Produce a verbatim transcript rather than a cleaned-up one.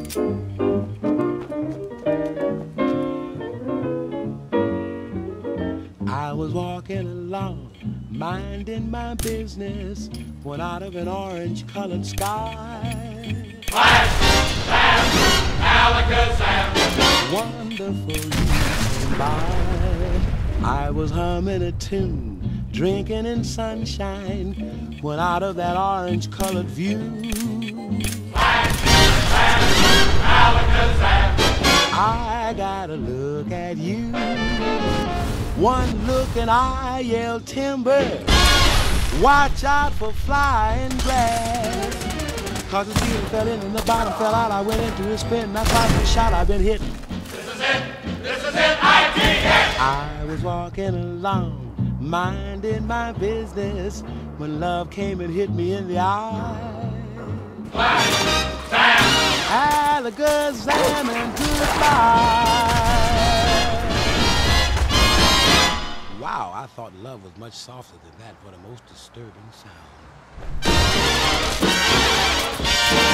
I was walking along, minding my business, when out of an orange-colored sky, Flash, blam, alakazam, wonderful you came by. I was humming a tune, drinking in sunshine, when out of that orange-colored view, flash, blam, alakazam, I gotta look at you. One look and I yelled timber, watch out for flying glass. Cause the ceiling fell in and the bottom fell out. I went into a spin and I fired the shot. I've been hit. this is it, this is it, I D it! I was walking along, minding my business, when love came and hit me in the eye. Flash, bam, Alakazam and goodbye. Wow, I thought love was much softer than that. What a most disturbing sound.